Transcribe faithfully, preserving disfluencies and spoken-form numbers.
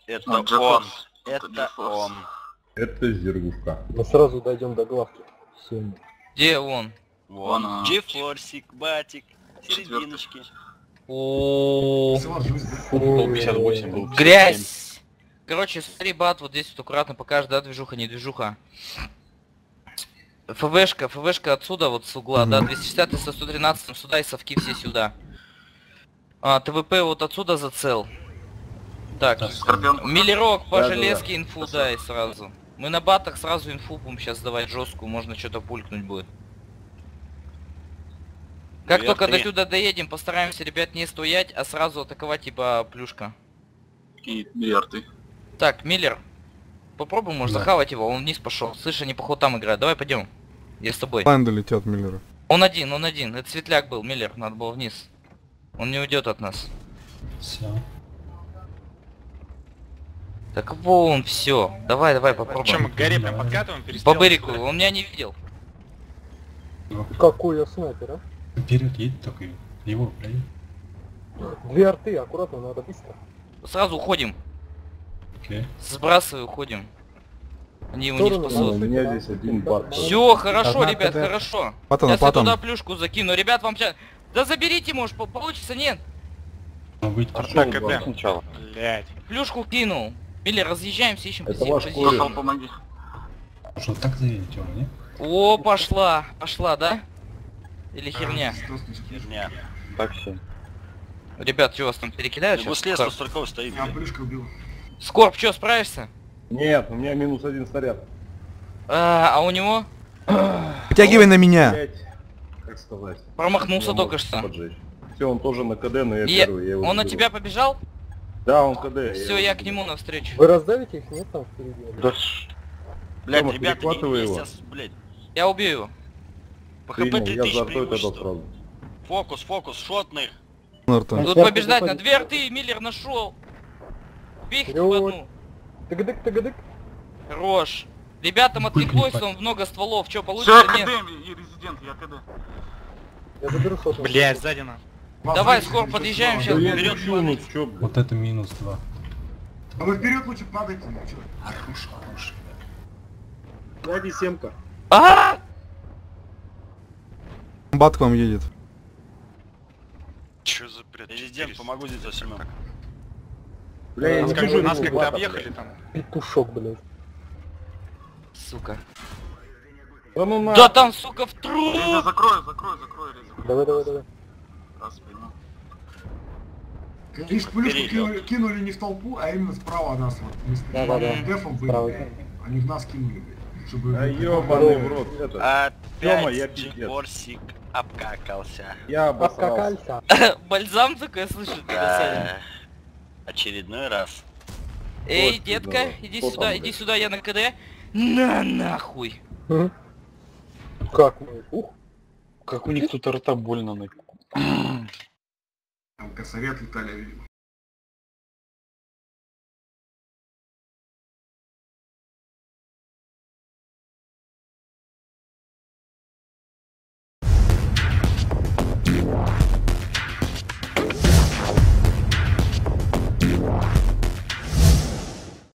Это Ну, он. GeForce. Это GeForce. он. Это зергушка. Мы сразу дойдем до главки. Всем. Где он? Вон. Вон, а, Джефорсик, батик, серединочки. О, Был пятьдесят восемь, был пятьдесят семь. грязь. Короче, смотри, бат, вот здесь вот аккуратно покажешь, да, движуха, не движуха. ФВшка, ФВшка отсюда, вот с угла, да, двести шестьдесят со сто тринадцать сюда и совки все сюда. А, ТВП вот отсюда зацел. Так, Скорпион. Миллерок по Да, да, железке инфу дай сразу. Мы на батах сразу инфу будем сейчас давать жесткую, можно что-то пулькнуть будет. Как Две, только три. до сюда доедем, постараемся, ребят, не стоять, а сразу атаковать, типа, плюшка. И миллиарды. Так, Миллер, попробуй, может, Да. захавать его, он вниз пошел. Слышь, они походу там играют, давай пойдем. Я с тобой. Лайн долетят Миллера. Он один, он один, это светляк был, Миллер, надо было вниз. Он не уйдет от нас. Все. Так вон, все. Давай, давай, попробуем. Чем мы к горе прям подкатываем, По перестрелом? Берику, он меня не видел. Какой я снайпер, а? Вперед едет только его, блин. Две арты, аккуратно, надо быстро. Сразу уходим. Окей. Сбрасывай, уходим. Они его В не сторону, спасут. У меня здесь один бат. Все, хорошо, Одна ребят, КД. хорошо. Потом, Сейчас я потом. туда плюшку закину. Ребят, вам сейчас... Да заберите, может, по- получится, нет? Ну, выйти. Так, КД. Сначала. Блять. Плюшку кинул. Или разъезжаемся, ищем Это пози- ваш позицию. Профал, помоги. Что, так заедете он, не? О, пошла, пошла, да? Или херня? Херня. Так все. Ребят, что вас там перекидают Его сейчас? след сто сороковой стоит, блядь. Скорб, что, справишься? Нет, у меня минус один снаряд. А, а у него? Вытягивай на меня. Блять, как сказать? Промахнулся Я только мог что. поджечь. Все, он тоже на КД, но я Е- первый. Я его Он на заберу. тебя побежал? Да, он КД. Все, его я к заберу. нему навстречу. Вы раздавите их, нет там впереди? Да Блядь, Тёма, ребята, не перехватывай его. сейчас, блядь. Я убью его. По хп Принял, три я тысячи за артой тогда преимущество. сразу. Фокус, фокус, шотных. Нарта. Тут Сверху побеждать на заходит. две арты, Миллер нашел. Бейте в Вперед. одну. Тыгдык, тыгдык. Хорош. Ребятам Пулькни, отвлеклось, пать. он много стволов. Че, Все, получится? я КД Нет. и резидент, я КД. Я заберу сотку. Блять, сзади нам. Давай, скоро подъезжаем Да сейчас. я вперед, лечу, ну падайте. чё, блядь. Вот это минус два. А вы вперед лучше падайте, ну чё? Хорош, хорош. Сзади семка. А! Бат к вам едет. Чё за бред? Резидент, помогу здесь за Семен. Бля, я Нас не как- вижу Нас этого как-то бата, объехали блядь. там. Петушок, блядь. Сука. Да ну на. Да там, сука, в Резя, труп! закрой, закрой, закрой, Резя. Давай, давай, давай. Раз, пойму. Лишь плюшку Вперед. кинули, кинули не в толпу, а именно справа от нас вот. Мы с Да, да, да. дефом Справа. выиграли. Они в нас кинули, блядь. Чтобы... Да ёбаный в рот, это. Тёма, я Опять пиздец. Джефорсик обкакался. Я обосрался. Обкакался. Бальзам такой, слышу, Да. Очередной раз. Эй, Точно, детка, да. иди Кто сюда, там, иди блядь? сюда, я на КД. На нахуй. Мгм. Как мы? Ух. Как у них тут рта больно на. Там косовет летали, видимо.